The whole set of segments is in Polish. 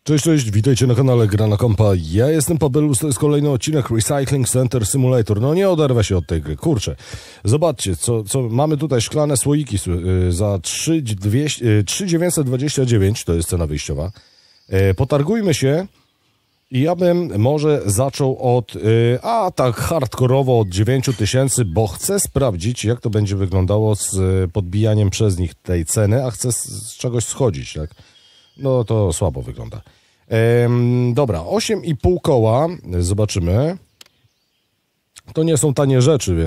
Cześć, witajcie na kanale Gra na Kompa. Ja jestem Pabelus, to jest kolejny odcinek Recycling Center Simulator. No nie oderwę się od tej gry, kurczę. Zobaczcie, co mamy tutaj, szklane słoiki za 3,929, to jest cena wyjściowa. Potargujmy się i ja bym może zaczął od, tak hardkorowo od 9000, bo chcę sprawdzić, jak to będzie wyglądało z podbijaniem przez nich tej ceny, a chcę z czegoś schodzić, tak? No to słabo wygląda. Dobra, 8,5 koła, zobaczymy. To nie są tanie rzeczy,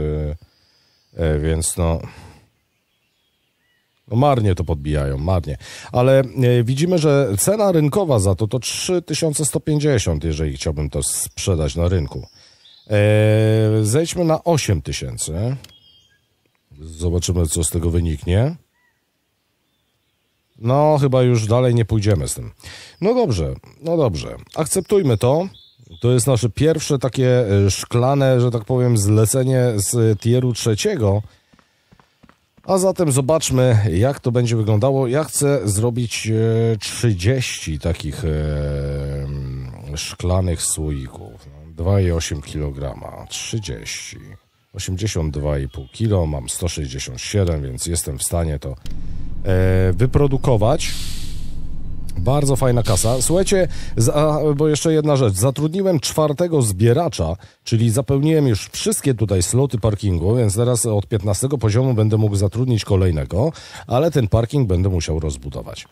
więc no marnie to podbijają, marnie. Ale widzimy, że cena rynkowa za to 3150, jeżeli chciałbym to sprzedać na rynku. Zejdźmy na 8000. Zobaczymy, co z tego wyniknie. No, chyba już dalej nie pójdziemy z tym. No dobrze. Akceptujmy to. To jest nasze pierwsze takie szklane, że tak powiem, zlecenie z tieru 3. A zatem zobaczmy, jak to będzie wyglądało. Ja chcę zrobić 30 takich szklanych słoików. 2,8 kg. 30. 82,5 kg. Mam 167, więc jestem w stanie to wyprodukować. Bardzo fajna kasa. Słuchajcie, bo jeszcze jedna rzecz. Zatrudniłem 4. zbieracza, czyli zapełniłem już wszystkie tutaj sloty parkingu, więc teraz od 15 poziomu będę mógł zatrudnić kolejnego, ale ten parking będę musiał rozbudować.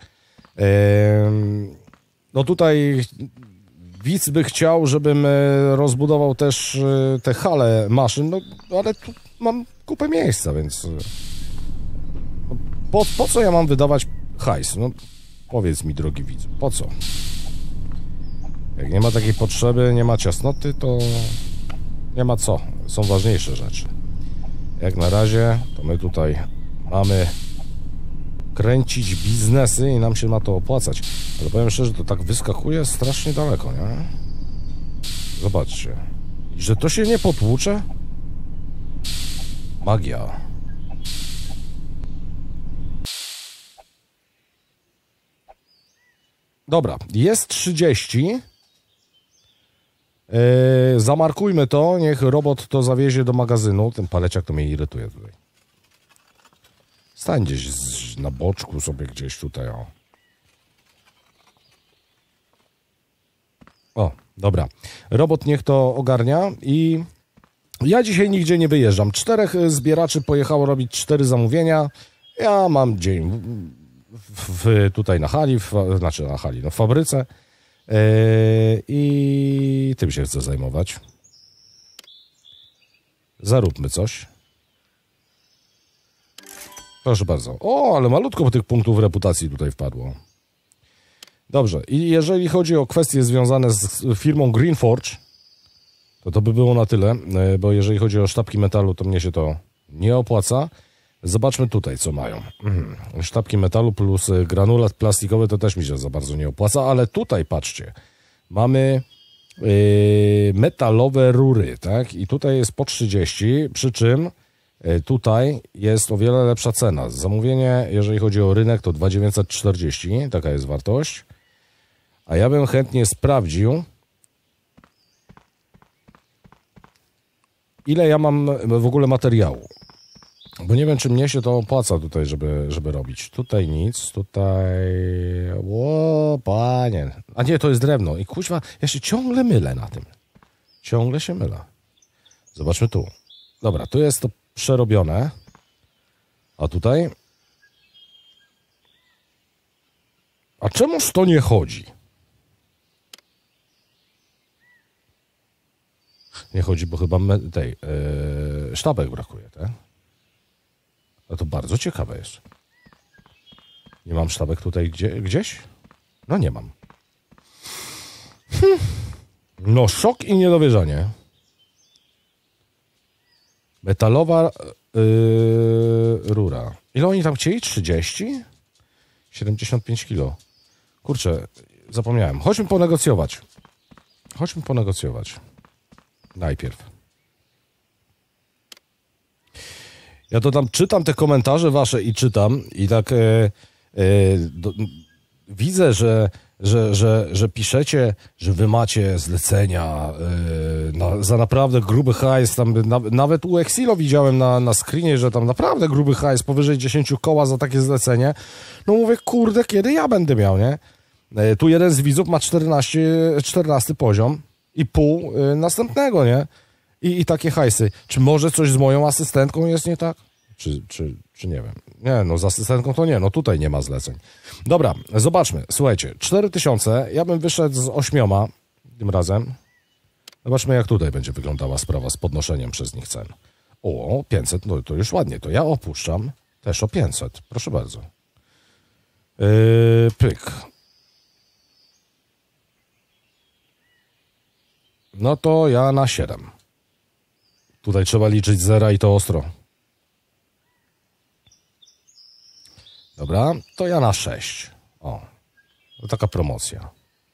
No tutaj widz by chciał, żebym rozbudował też te hale maszyn, no ale tu mam kupę miejsca, więc po co ja mam wydawać hajs? No powiedz mi, drogi widz, po co? Jak nie ma takiej potrzeby, nie ma ciasnoty, to nie ma co. Są ważniejsze rzeczy. Jak na razie, to my tutaj mamy kręcić biznesy i nam się ma to opłacać. Ale powiem szczerze, to tak wyskakuje strasznie daleko, nie? Zobaczcie. I że to się nie potłucze? Magia. Dobra, jest 30. Zamarkujmy to, niech robot to zawiezie do magazynu. Ten paleciak to mnie irytuje tutaj. Stań gdzieś na boczku sobie gdzieś tutaj, o. O, dobra. Robot niech to ogarnia i ja dzisiaj nigdzie nie wyjeżdżam. 4 zbieraczy pojechało robić 4 zamówienia. Ja mam dzień tutaj na hali, w fabryce i tym się chcę zajmować. Zaróbmy coś. Proszę bardzo. O, ale malutko tych punktów reputacji tutaj wpadło. Dobrze. I jeżeli chodzi o kwestie związane z firmą Greenforge, to by było na tyle, bo jeżeli chodzi o sztabki metalu, to mnie się to nie opłaca. Zobaczmy tutaj, co mają. Sztabki metalu plus granulat plastikowy to też mi się za bardzo nie opłaca, ale tutaj, patrzcie, mamy metalowe rury, tak? I tutaj jest po 30, przy czym tutaj jest o wiele lepsza cena. Zamówienie, jeżeli chodzi o rynek, to 2,940, taka jest wartość. A ja bym chętnie sprawdził, ile ja mam w ogóle materiału. Bo nie wiem, czy mnie się to opłaca tutaj, żeby robić. Tutaj nic, tutaj... O, panie. A nie, to jest drewno. I kuźwa, ja się ciągle mylę na tym. Ciągle się mylę. Zobaczmy tu. Dobra, tu jest to przerobione. A tutaj? A czemuż to nie chodzi? Nie chodzi, bo chyba sztabek brakuje, tak? No to bardzo ciekawe jest. Nie mam sztabek tutaj gdzieś? No nie mam. No szok i niedowierzanie. Metalowa rura. Ile oni tam chcieli? 30? 75 kilo. Kurczę, zapomniałem. Chodźmy ponegocjować. Najpierw. Ja to tam czytam te komentarze wasze i czytam i tak widzę, że że piszecie, że wy macie zlecenia za naprawdę gruby hajs, tam nawet u Exilo widziałem na screenie, że tam naprawdę gruby hajs, powyżej 10 koła za takie zlecenie. No mówię, kurde, kiedy ja będę miał, nie? Tu jeden z widzów ma 14 poziom i pół następnego, nie? I takie hajsy. Czy może coś z moją asystentką jest nie tak? Czy nie wiem. Nie, no z asystentką to nie, no tutaj nie ma zleceń. Dobra, zobaczmy. Słuchajcie, 4000, ja bym wyszedł z 8 tym razem. Zobaczmy, jak tutaj będzie wyglądała sprawa z podnoszeniem przez nich cen. O, 500, no to już ładnie, to ja opuszczam też o 500, proszę bardzo. Pyk. No to ja na 7. Tutaj trzeba liczyć zera i to ostro. Dobra, to ja na 6. O, to taka promocja.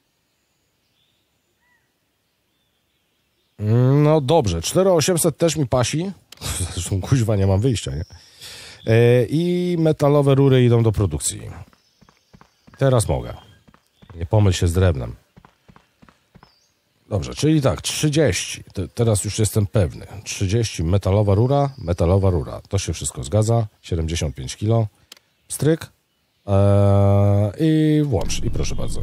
No dobrze, 4800 też mi pasi. Zresztą kuźwa nie mam wyjścia, nie? I metalowe rury idą do produkcji. Teraz mogę. Nie pomyl się z drewnem. Dobrze, czyli tak, 30. Teraz już jestem pewny. 30 metalowa rura. To się wszystko zgadza. 75 kg. Stryk. I włącz. I proszę bardzo.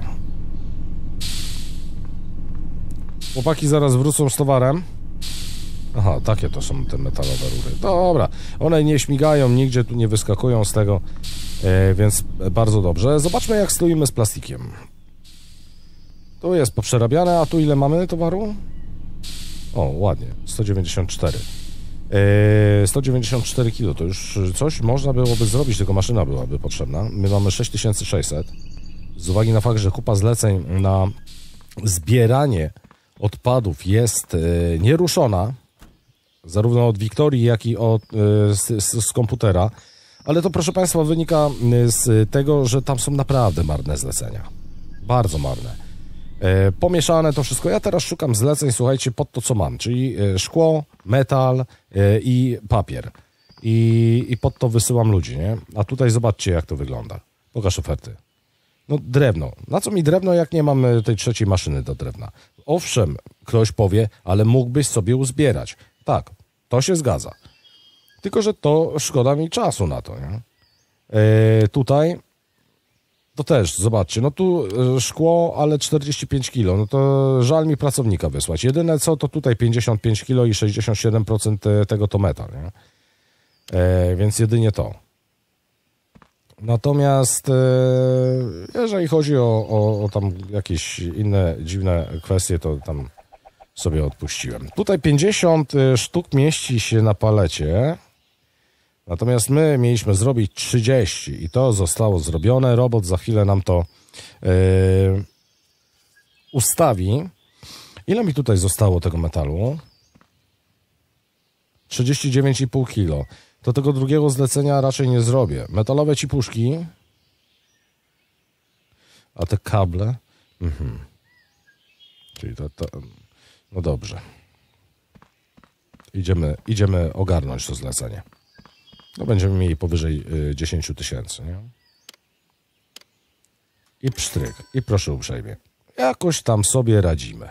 Chłopaki zaraz wrócą z towarem. Aha, takie to są te metalowe rury. Dobra, one nie śmigają, nigdzie tu nie wyskakują z tego, więc bardzo dobrze. Zobaczmy, jak stoimy z plastikiem. Tu jest poprzerabiane, a tu ile mamy towaru? O, ładnie, 194. 194 kg, to już coś można byłoby zrobić, tylko maszyna byłaby potrzebna. My mamy 6600. Z uwagi na fakt, że kupa zleceń na zbieranie odpadów jest nieruszona, zarówno od Wiktorii, jak i z komputera, ale to, proszę Państwa, wynika z tego, że tam są naprawdę marne zlecenia. Bardzo marne. Pomieszane to wszystko. Ja teraz szukam zleceń, słuchajcie, pod to, co mam, czyli szkło, metal i papier. I pod to wysyłam ludzi, nie? A tutaj zobaczcie, jak to wygląda. Pokaż oferty. No drewno. Na co mi drewno, jak nie mam tej trzeciej maszyny do drewna? Owszem, ktoś powie, ale mógłbyś sobie uzbierać. Tak, to się zgadza. Tylko że to szkoda mi czasu na to, nie? Tutaj to też, zobaczcie, no tu szkło, ale 45 kg, no to żal mi pracownika wysłać. Jedyne co, to tutaj 55 kg i 67% tego to metal, nie? Więc jedynie to. Natomiast jeżeli chodzi o tam jakieś inne dziwne kwestie, to tam sobie odpuściłem. Tutaj 50 sztuk mieści się na palecie. Natomiast my mieliśmy zrobić 30 i to zostało zrobione. Robot za chwilę nam to ustawi. Ile mi tutaj zostało tego metalu? 39,5 kg. To tego drugiego zlecenia raczej nie zrobię. Metalowe cipuszki. A te kable? Czyli to... No dobrze. Idziemy ogarnąć to zlecenie. No będziemy mieli powyżej 10 000, nie? I psztryk. I proszę uprzejmie. Jakoś tam sobie radzimy.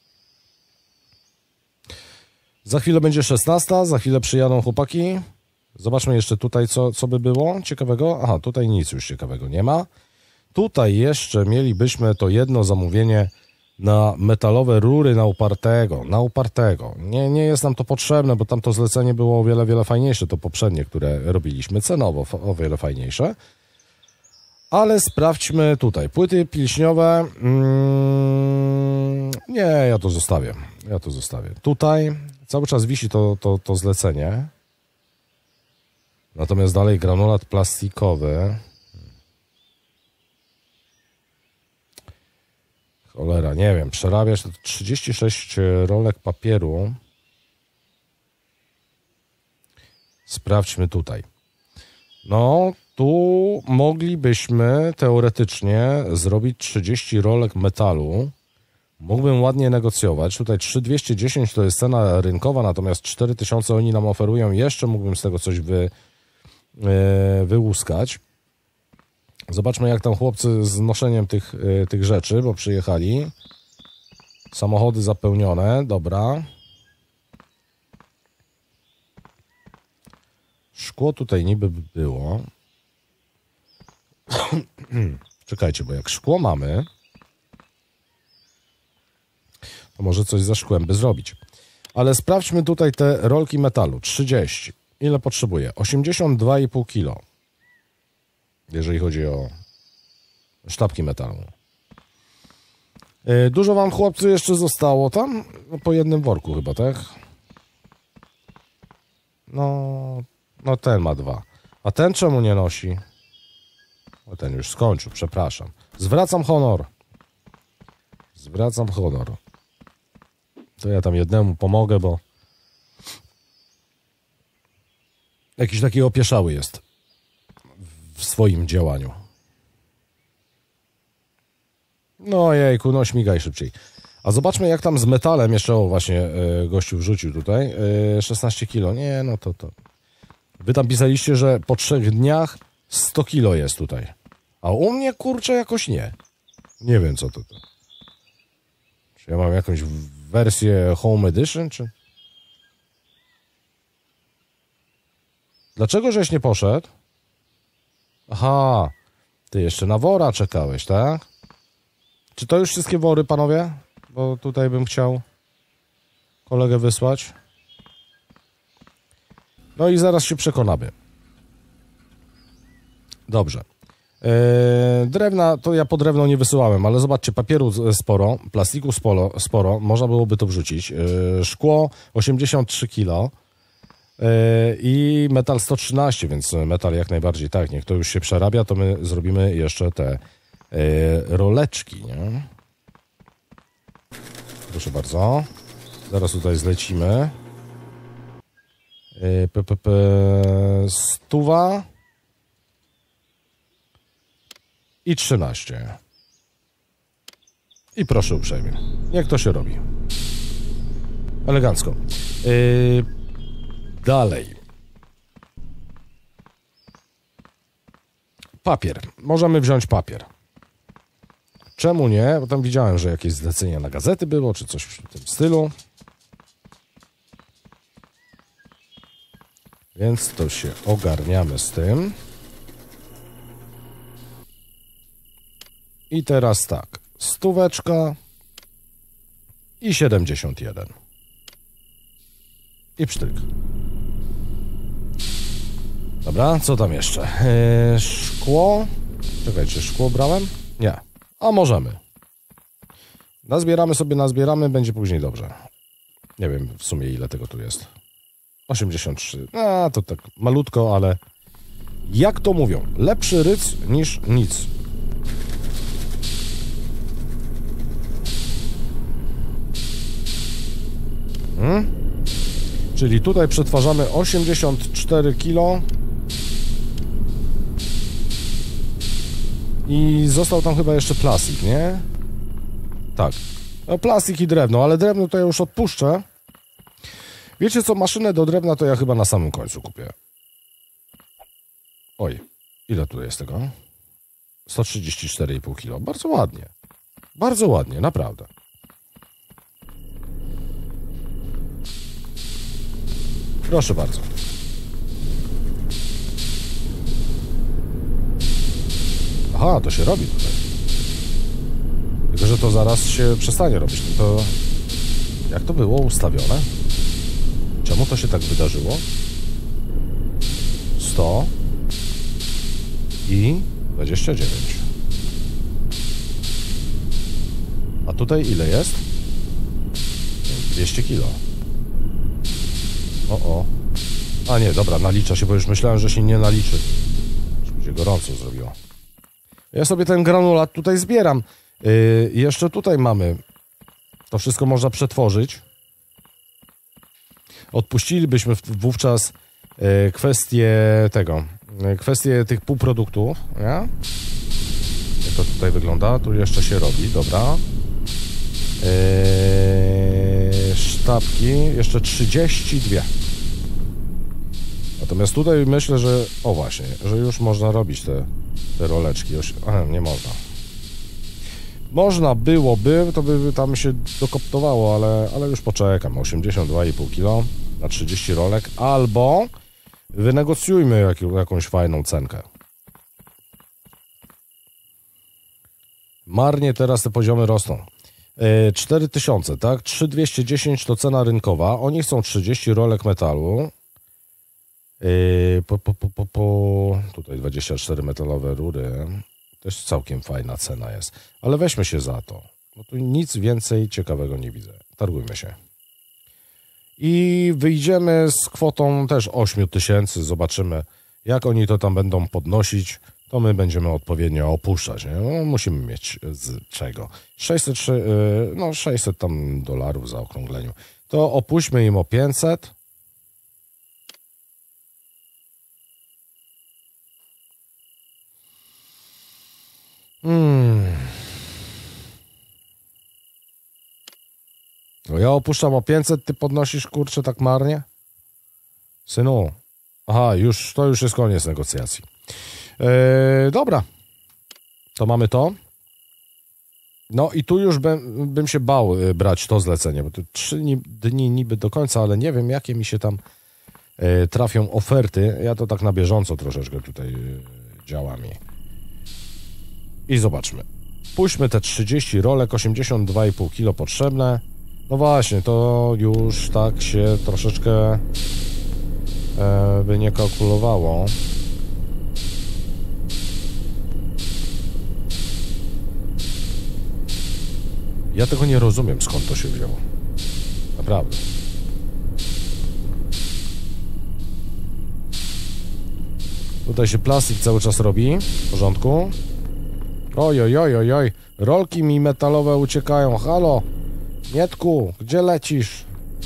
Za chwilę będzie 16, za chwilę przyjadą chłopaki. Zobaczmy jeszcze tutaj, co by było ciekawego. Aha, tutaj nic już ciekawego nie ma. Tutaj jeszcze mielibyśmy to jedno zamówienie na metalowe rury na upartego. Nie jest nam to potrzebne, bo tam to zlecenie było o wiele, wiele fajniejsze, to poprzednie, które robiliśmy, cenowo o wiele fajniejsze. Ale sprawdźmy tutaj. Płyty pilśniowe. Nie, ja to zostawię. Tutaj cały czas wisi to zlecenie. Natomiast dalej granulat plastikowy. Cholera, nie wiem, przerabiać to 36 rolek papieru. Sprawdźmy tutaj. No, tu moglibyśmy teoretycznie zrobić 30 rolek metalu. Mógłbym ładnie negocjować. Tutaj 3210 to jest cena rynkowa, natomiast 4000 oni nam oferują. Jeszcze mógłbym z tego coś wyłuskać. Zobaczmy, jak tam chłopcy z noszeniem tych rzeczy, bo przyjechali. Samochody zapełnione, dobra. Szkło tutaj niby by było. Czekajcie, bo jak szkło mamy, to może coś ze szkłem by zrobić. Ale sprawdźmy tutaj te rolki metalu. 30. Ile potrzebuję? 82,5 kg. Jeżeli chodzi o sztabki metalu. Dużo wam, chłopcy, jeszcze zostało tam? No, po jednym worku chyba, tak? No ten ma 2. A ten czemu nie nosi? O, ten już skończył, przepraszam. Zwracam honor. Zwracam honor. To ja tam jednemu pomogę, bo jakiś taki opieszały jest w swoim działaniu. No jejku, no śmigaj szybciej. A zobaczmy, jak tam z metalem jeszcze, o właśnie, gościu wrzucił tutaj, 16 kilo. Nie, no to. Wy tam pisaliście, że po 3 dniach 100 kilo jest tutaj. A u mnie, kurczę, jakoś nie. Nie wiem, co to. Czy ja mam jakąś wersję Home Edition, czy? Dlaczego żeś nie poszedł? Aha, ty jeszcze na wora czekałeś, tak? Czy to już wszystkie wory, panowie? Bo tutaj bym chciał kolegę wysłać. No i zaraz się przekonamy. Dobrze. Drewna, to ja po drewno nie wysyłałem, ale zobaczcie, papieru sporo, plastiku sporo, można byłoby to wrzucić. Szkło 83 kg i metal 113, więc metal jak najbardziej tak, niech to już się przerabia, to my zrobimy jeszcze te roleczki, nie? Proszę bardzo. Zaraz tutaj zlecimy. Stuwa i 13. I proszę uprzejmie. Jak to się robi? Elegancko. Dalej. Papier. Możemy wziąć papier. Czemu nie? Bo tam widziałem, że jakieś zlecenie na gazety było, czy coś w tym stylu. Więc to się ogarniamy z tym. I teraz tak. 100 i 71. I psztryk. Dobra, co tam jeszcze? Szkło. Czekajcie, szkło brałem? Nie. A możemy. Nazbieramy, będzie później dobrze. Nie wiem w sumie ile tego tu jest. 83. A, to tak malutko, ale jak to mówią? Lepszy ryc niż nic. Czyli tutaj przetwarzamy 84 kg. I został tam chyba jeszcze plastik, nie? Tak. No, plastik i drewno, ale drewno to ja już odpuszczę. Wiecie co, maszynę do drewna to ja chyba na samym końcu kupię. Oj, ile tu jest tego? 134,5 kg. Bardzo ładnie. Bardzo ładnie, naprawdę. Proszę bardzo. Aha, to się robi tutaj. Tylko, że to zaraz się przestanie robić. No to jak to było ustawione? Czemu to się tak wydarzyło? 100 i 29. A tutaj ile jest? 200 kilo. O. A nie, dobra, nalicza się, bo już myślałem, że się nie naliczy. Już będzie gorąco zrobiło. Ja sobie ten granulat tutaj zbieram. Jeszcze tutaj mamy. To wszystko można przetworzyć. Odpuścilibyśmy wówczas kwestię tych półproduktów. Nie? Jak to tutaj wygląda? Tu jeszcze się robi, dobra. Sztabki, jeszcze 32. Natomiast tutaj myślę, że, o właśnie, że już można robić te Te roleczki. Aha, nie można. Można byłoby, to by tam się dokoptowało, ale już poczekam. 82,5 kg na 30 rolek. Albo wynegocjujmy jakąś fajną cenkę. Marnie teraz te poziomy rosną. 4000, tak? 3210 to cena rynkowa. Oni chcą 30 rolek metalu. Tutaj 24 metalowe rury. Też całkiem fajna cena jest. Ale weźmy się za to. No tu nic więcej ciekawego nie widzę. Targujmy się. I wyjdziemy z kwotą też 8000. Zobaczymy, jak oni to tam będą podnosić. To my będziemy odpowiednio opuszczać. Nie? No, musimy mieć z czego. 600 tam dolarów za okrągleniu. To opuśćmy im o 500. No ja opuszczam o 500, ty podnosisz, kurczę, tak marnie? Synu. Aha, to już jest koniec negocjacji. Dobra. To mamy to. No i tu już bym się bał brać to zlecenie, bo to 3 dni niby do końca, ale nie wiem, jakie mi się tam trafią oferty. Ja to tak na bieżąco troszeczkę tutaj działam. I zobaczmy. Puśćmy te 30 rolek, 82,5 kg potrzebne. No właśnie, to już tak się troszeczkę by nie kalkulowało. Ja tego nie rozumiem, skąd to się wzięło. Naprawdę. Tutaj się plastik cały czas robi. W porządku. Oj. Rolki mi metalowe uciekają. Halo. Mietku, gdzie lecisz?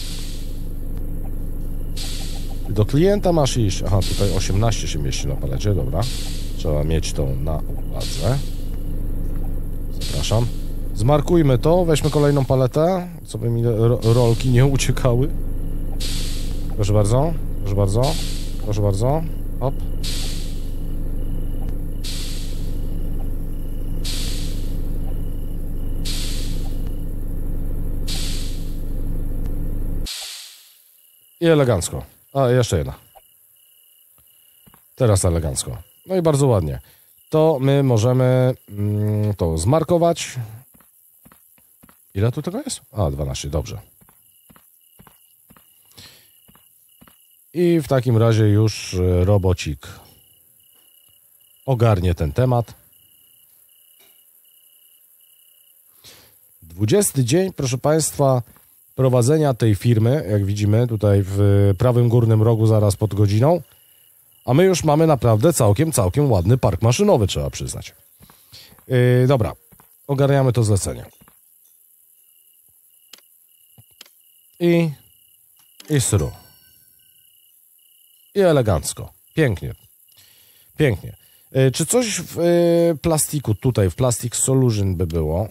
Do klienta masz iść. Aha, tutaj 18 się mieści na palecie, dobra. Trzeba mieć to na uwadze. Zapraszam. Zmarkujmy to, weźmy kolejną paletę, co by mi rolki nie uciekały. Proszę bardzo, proszę bardzo, proszę bardzo. Hop. I elegancko. A, jeszcze jedna. Teraz elegancko. No i bardzo ładnie. To my możemy to zmarkować. Ile tu tego jest? A, 12, dobrze. I w takim razie już robocik ogarnie ten temat. 20 dzień, proszę Państwa, prowadzenia tej firmy, jak widzimy tutaj w prawym górnym rogu zaraz pod godziną, a my już mamy naprawdę całkiem ładny park maszynowy, trzeba przyznać. Dobra, ogarniamy to zlecenie. I sru. I elegancko. Pięknie. Pięknie. Czy coś w plastiku tutaj, w Plastic Solution by było?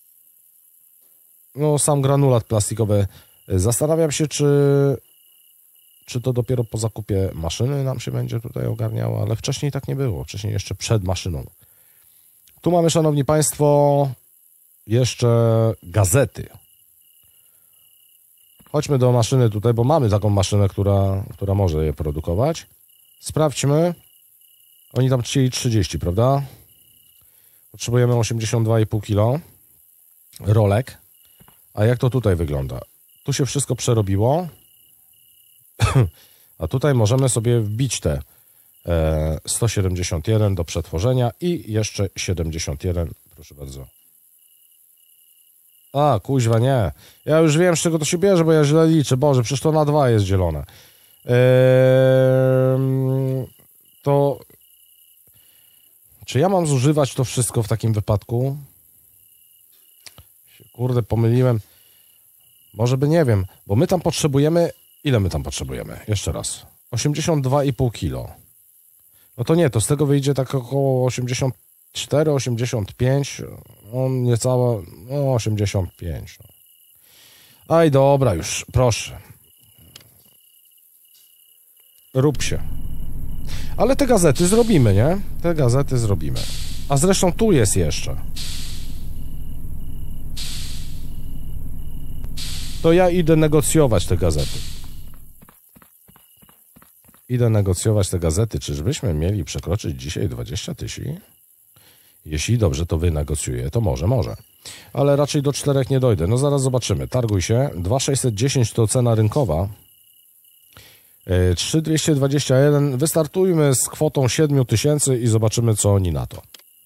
No, sam granulat plastikowy. Zastanawiam się, czy to dopiero po zakupie maszyny nam się będzie tutaj ogarniało, ale wcześniej tak nie było. Wcześniej jeszcze przed maszyną. Tu mamy, szanowni państwo, jeszcze gazety. Chodźmy do maszyny tutaj, bo mamy taką maszynę, która może je produkować. Sprawdźmy. Oni tam chcieli 30, prawda? Potrzebujemy 82,5 kg rolek. A jak to tutaj wygląda? Tu się wszystko przerobiło. A tutaj możemy sobie wbić te 171 do przetworzenia i jeszcze 71. Proszę bardzo. A, kuźwa, nie. Ja już wiem, z czego to się bierze, bo ja źle liczę. Boże, przecież to na 2 jest dzielone. To... Czy ja mam zużywać to wszystko w takim wypadku? Kurde, pomyliłem. Może by nie wiem, bo my tam potrzebujemy... Ile my tam potrzebujemy? Jeszcze raz. 82,5 kg. No to nie, to z tego wyjdzie tak około 84, 85. On niecałe... No, 85. No. Aj, dobra już, proszę. Rób się. Ale te gazety zrobimy, nie? Te gazety zrobimy. A zresztą tu jest jeszcze. To ja idę negocjować te gazety. Idę negocjować te gazety. Czyżbyśmy mieli przekroczyć dzisiaj 20 000? Jeśli dobrze to wynegocjuję, to może. Ale raczej do 4 nie dojdę. No zaraz zobaczymy. Targuj się. 2,610 to cena rynkowa. 3,221. Wystartujmy z kwotą 7000 i zobaczymy, co oni na to.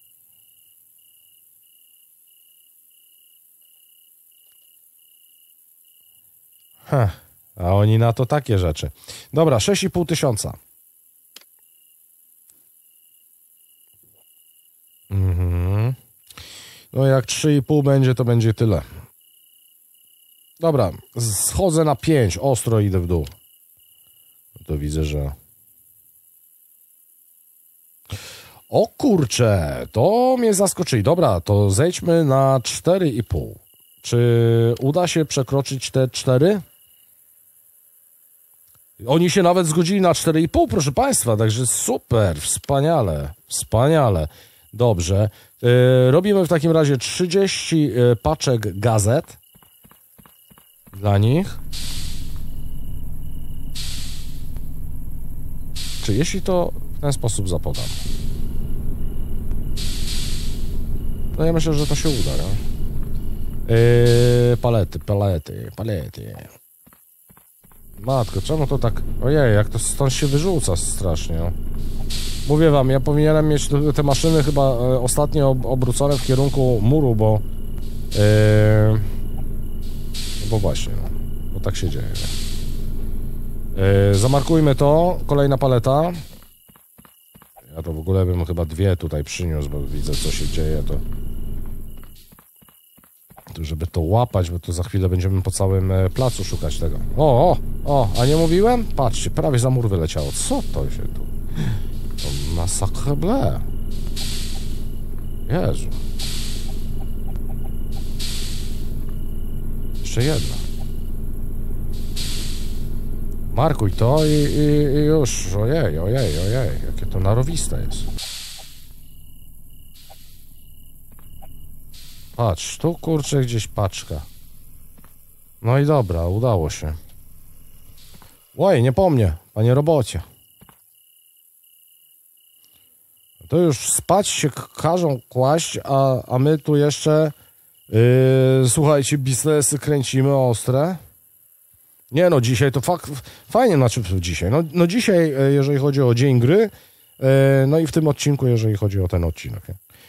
A oni na to takie rzeczy. Dobra, 6500. No jak 3,5 będzie, to będzie tyle. Dobra, schodzę na 5. Ostro idę w dół. To widzę, że... O kurczę, to mnie zaskoczyli. Dobra, to zejdźmy na 4,5. Czy uda się przekroczyć te 4? Oni się nawet zgodzili na 4,5, proszę Państwa, także super, wspaniale. Dobrze. Robimy w takim razie 30 paczek gazet dla nich. Czy jeśli to w ten sposób zapodam? No ja myślę, że to się uda, nie? Palety. Matko, czemu to tak... Ojej, jak to stąd się wyrzuca strasznie, no. Mówię wam, ja powinienem mieć te maszyny chyba ostatnio obrócone w kierunku muru, bo... bo właśnie, no. Bo tak się dzieje, nie? Zamarkujmy to. Kolejna paleta. Ja to w ogóle bym chyba 2 tutaj przyniósł, bo widzę, co się dzieje, to żeby to łapać, bo to za chwilę będziemy po całym placu szukać tego. O, a nie mówiłem? Patrzcie, prawie za mur wyleciało. Co to się tu... To masakre ble. Jezu. Jeszcze jedna. Markuj to i już. Ojej, jakie to narowiste jest. Patrz, tu kurczę gdzieś paczka. No i dobra, udało się. Oj, nie po mnie, panie robocie. To już spać się każą kłaść, a my tu jeszcze słuchajcie, biznesy kręcimy ostre. Nie no, dzisiaj to fajnie, znaczy dzisiaj. No dzisiaj, jeżeli chodzi o dzień gry, no i w tym odcinku, jeżeli chodzi o ten odcinek,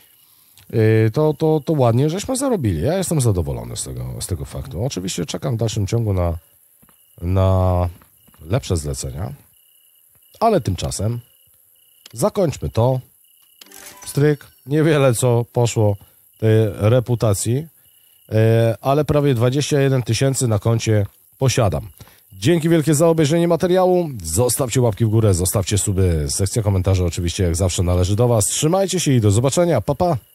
to ładnie żeśmy zarobili. Ja jestem zadowolony z tego faktu. Oczywiście czekam w dalszym ciągu na lepsze zlecenia, ale tymczasem zakończmy to. Stryk, niewiele co poszło tej reputacji, ale prawie 21 000 na koncie posiadam. Dzięki wielkie za obejrzenie materiału. Zostawcie łapki w górę, zostawcie suby. Sekcja komentarzy oczywiście jak zawsze należy do Was. Trzymajcie się i do zobaczenia. Pa, pa.